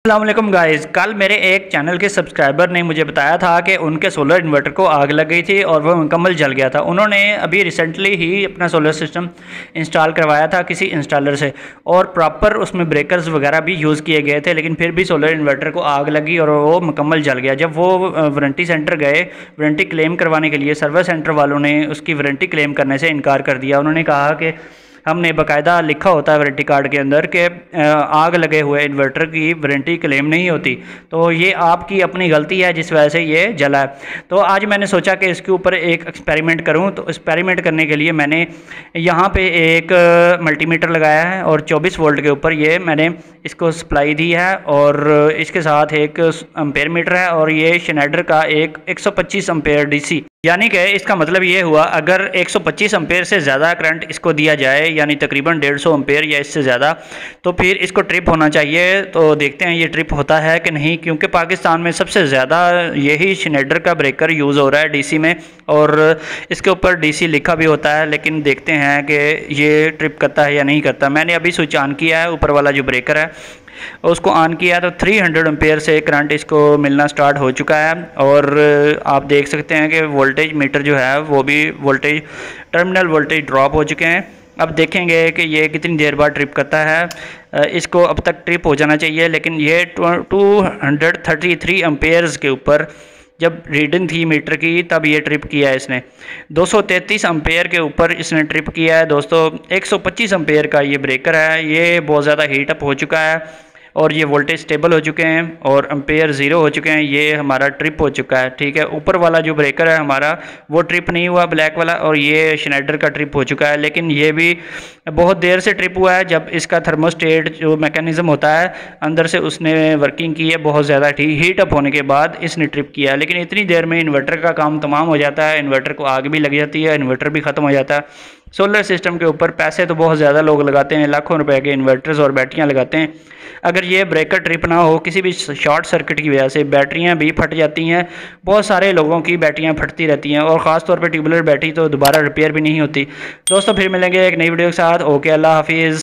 अस्सलाम वालेकुम गाइस। कल मेरे एक चैनल के सब्सक्राइबर ने मुझे बताया था कि उनके सोलर इन्वर्टर को आग लग गई थी और वह मुकम्मल जल गया था। उन्होंने अभी रिसेंटली ही अपना सोलर सिस्टम इंस्टॉल करवाया था किसी इंस्टॉलर से और प्रॉपर उसमें ब्रेकर्स वगैरह भी यूज़ किए गए थे, लेकिन फिर भी सोलर इन्वर्टर को आग लगी और वो मुकम्मल जल गया। जब वो वारंटी सेंटर गए वारंटी क्लेम करवाने के लिए, सर्विस सेंटर वालों ने उसकी वारंटी क्लेम करने से इनकार कर दिया। उन्होंने कहा कि हमने बाकायदा लिखा होता है वारंटी कार्ड के अंदर कि आग लगे हुए इन्वर्टर की वारंटी क्लेम नहीं होती, तो ये आपकी अपनी गलती है जिस वजह से ये जला है। तो आज मैंने सोचा कि इसके ऊपर एक एक्सपेरिमेंट करूं। तो एक्सपेरिमेंट करने के लिए मैंने यहाँ पे एक मल्टीमीटर लगाया है और 24 वोल्ट के ऊपर ये मैंने इसको सप्लाई दी है और इसके साथ एक एम्पेयर मीटर है और ये शनेडर का एक 125 एम्पेयर डीसी, यानी कि इसका मतलब ये हुआ अगर 125 एम्पेयर से ज़्यादा करंट इसको दिया जाए यानी तकरीबन 150 एम्पेयर या इससे ज़्यादा, तो फिर इसको ट्रिप होना चाहिए। तो देखते हैं ये ट्रिप होता है कि नहीं, क्योंकि पाकिस्तान में सबसे ज़्यादा यही शनेडर का ब्रेकर यूज़ हो रहा है डीसी में और इसके ऊपर डीसी लिखा भी होता है, लेकिन देखते हैं कि ये ट्रिप करता है या नहीं करता। मैंने अभी स्विच ऑन किया है, ऊपर वाला जो ब्रेकर है उसको ऑन किया तो 300 एम्पेयर से करंट इसको मिलना स्टार्ट हो चुका है और आप देख सकते हैं कि वोल्टेज मीटर जो है वो भी वोल्टेज टर्मिनल वोल्टेज ड्रॉप हो चुके हैं। अब देखेंगे कि ये कितनी देर बाद ट्रिप करता है। इसको अब तक ट्रिप हो जाना चाहिए, लेकिन ये 233 एम्पेयर्स के ऊपर जब रीडिंग थी मीटर की तब ये ट्रिप किया है इसने। 233 एम्पेयर के ऊपर इसने ट्रिप किया है दोस्तों। 125 एम्पेयर का ये ब्रेकर है, ये बहुत ज़्यादा हीट अप हो चुका है और ये वोल्टेज स्टेबल हो चुके हैं और एम्पेयर ज़ीरो हो चुके हैं। ये हमारा ट्रिप हो चुका है, ठीक है। ऊपर वाला जो ब्रेकर है हमारा वो ट्रिप नहीं हुआ ब्लैक वाला, और ये शनेडर का ट्रिप हो चुका है, लेकिन ये भी बहुत देर से ट्रिप हुआ है। जब इसका थर्मोस्टेट जो मैकेनिज़्म होता है अंदर से उसने वर्किंग की है, बहुत ज़्यादा हीट अप होने के बाद इसने ट्रिप किया है। लेकिन इतनी देर में इन्वर्टर का काम तमाम हो जाता है, इन्वर्टर को आग भी लग जाती है, इन्वर्टर भी ख़त्म हो जाता है। सोलर सिस्टम के ऊपर पैसे तो बहुत ज़्यादा लोग लगाते हैं, लाखों रुपए के इन्वर्टर्स और बैटरियां लगाते हैं। अगर ये ब्रेकर ट्रिप ना हो, किसी भी शॉर्ट सर्किट की वजह से बैटरियां भी फट जाती हैं। बहुत सारे लोगों की बैटरियां फटती रहती हैं और ख़ास तौर पे ट्यूबुलर बैटरी तो दोबारा रिपेयर भी नहीं होती। दोस्तों फिर मिलेंगे एक नई वीडियो के साथ। ओके, अल्लाह हाफिज़।